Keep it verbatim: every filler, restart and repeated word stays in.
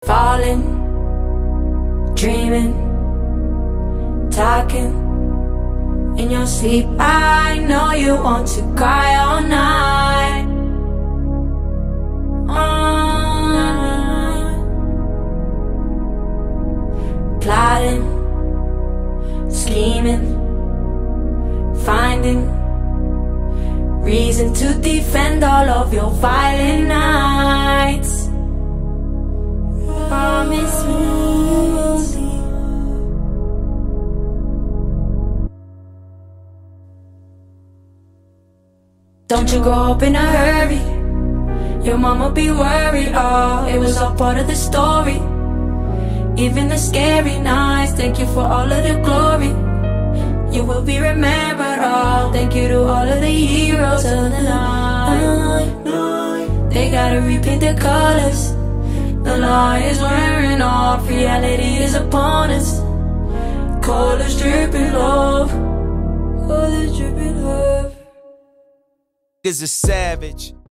Falling, dreaming, talking in your sleep. I know you want to cry all night, all night. Plotting, scheming, finding reason to defend all of your violent nights. Promise me. Don't you grow up in a hurry, your mama be worried. Oh, it was all part of the story. Even the scary nights, thank you for all of the glory. You will be remembered. Oh, thank you to all of the heroes of the night. They gotta repaint their colors. The lie is wearing off, reality is upon us. Colors dripping love, colors dripping love. Is a savage.